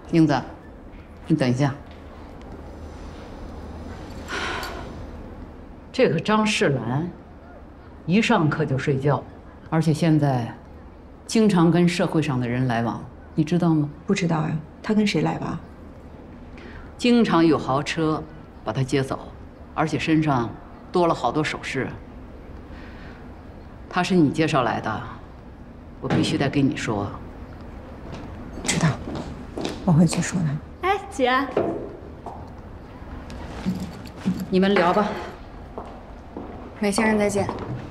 英子，你等一下。这个张世兰，一上课就睡觉，而且现在经常跟社会上的人来往，你知道吗？ 不知道呀，他跟谁来往？ 经常有豪车把他接走，而且身上多了好多首饰。他是你介绍来的，我必须得跟你说。 知道，我会去说他。 哎，姐， 你们聊吧。 梅先生再见。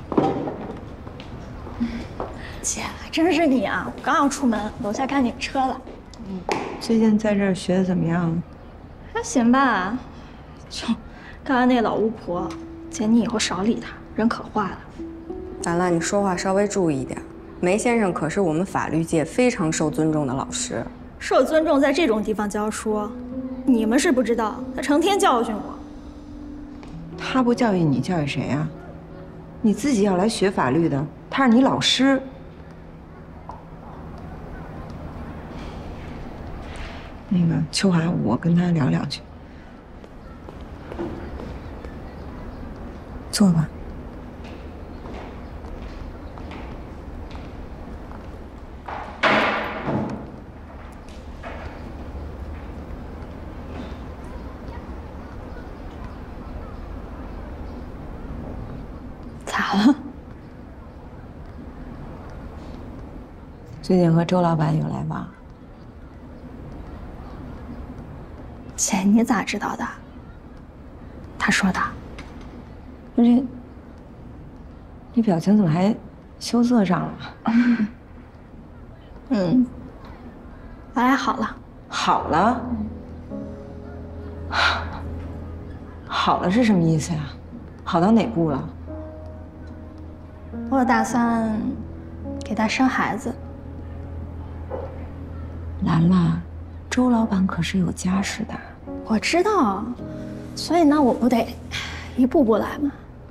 姐，还真是你啊！我刚要出门，楼下看见你车了。 最近在这儿学的怎么样？ 还行吧。就刚才那老巫婆，姐你以后少理她，人可坏了。 兰兰，你说话稍微注意一点。梅先生可是我们法律界非常受尊重的老师。 受尊重在这种地方教书，你们是不知道，他成天教训我。 他不教育你，教育谁啊？你自己要来学法律的，他是你老师。那个秋华，我跟他聊两句。坐吧。 咋了？ 最近和周老板有来往。 姐，你咋知道的？他说的。 不是，你表情怎么还羞涩上了？ 我俩好了。 好了？好了是什么意思呀？好到哪步了？ 我打算给他生孩子。 兰兰，周老板可是有家室的。 我知道，所以呢，我不得一步步来吗？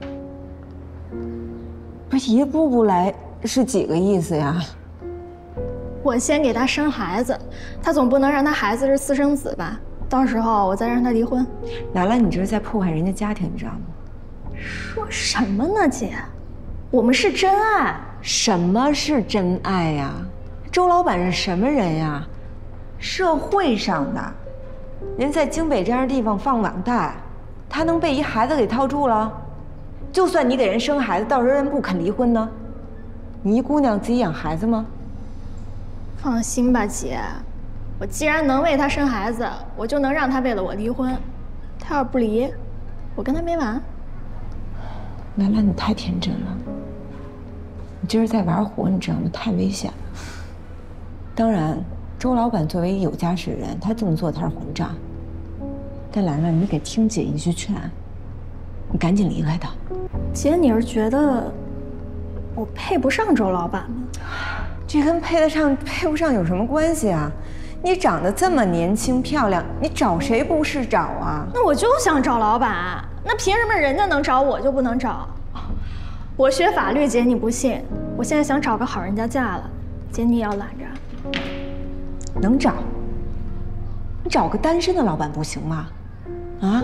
不是一步步来是几个意思呀？ 我先给他生孩子，他总不能让他孩子是私生子吧？到时候我再让他离婚。 兰兰，你这是在破坏人家家庭，你知道吗？ 说什么呢，姐？我们是真爱。 什么是真爱呀？周老板是什么人呀？社会上的，人在京北这样的地方放网贷，他能被一孩子给套住了？就算你给人生孩子，到时候人不肯离婚呢？你一姑娘自己养孩子吗？ 放心吧，姐，我既然能为他生孩子，我就能让他为了我离婚。他要是不离，我跟他没完。 兰兰，你太天真了，你这是在玩火，你知道吗？太危险了。当然，周老板作为有家室人，他这么做他是混账。但兰兰，你给听姐一句劝，你赶紧离开他。 姐，你是觉得我配不上周老板吗？ 这跟配得上配不上有什么关系啊？你长得这么年轻漂亮，你找谁不是找啊？ 那我就想找老板，那凭什么人家能找我就不能找？我学法律，姐你不信？我现在想找个好人家嫁了，姐你也要拦着。 能找？你找个单身的老板不行吗？啊？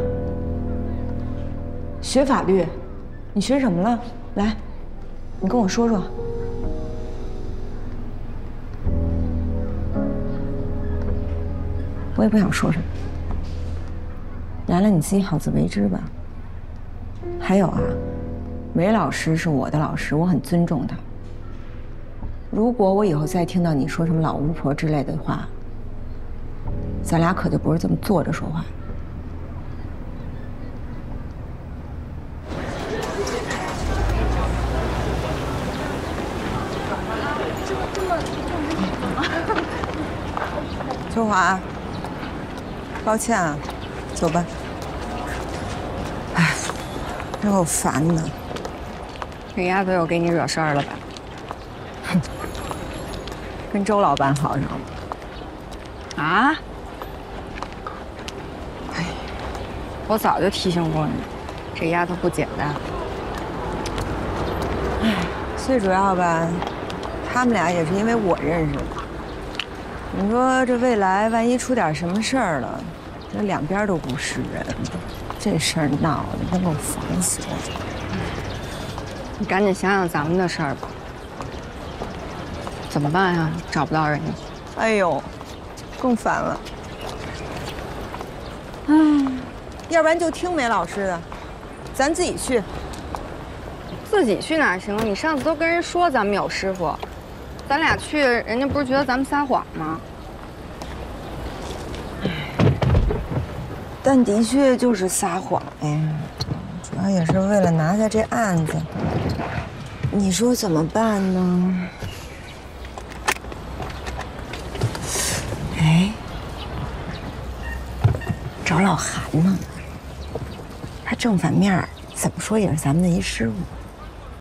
学法律，你学什么了？来，你跟我说说。我也不想说什么。兰兰，你自己好自为之吧。还有啊，韦老师是我的老师，我很尊重他。如果我以后再听到你说什么老巫婆之类的话，咱俩可就不是这么坐着说话。秋华，抱歉啊，走吧。哎，让我烦的。 这丫头又给你惹事儿了吧？ 哼，跟周老板好上了。 啊？哎，我早就提醒过你，这丫头不简单。 哎，最主要吧，他们俩也是因为我认识的。 你说这未来万一出点什么事儿了，这两边都不是人，这事儿闹的真够烦死我了。 你赶紧想想咱们的事儿吧。怎么办呀？找不到人。 哎呦，更烦了。哎，要不然就听梅老师的，咱自己去。 自己去哪行？你上次都跟人说咱们有师傅，咱俩去，人家不是觉得咱们撒谎吗？ 但的确就是撒谎呀，主要也是为了拿下这案子。你说怎么办呢？哎，找老韩呢？他正反面怎么说也是咱们的一师傅。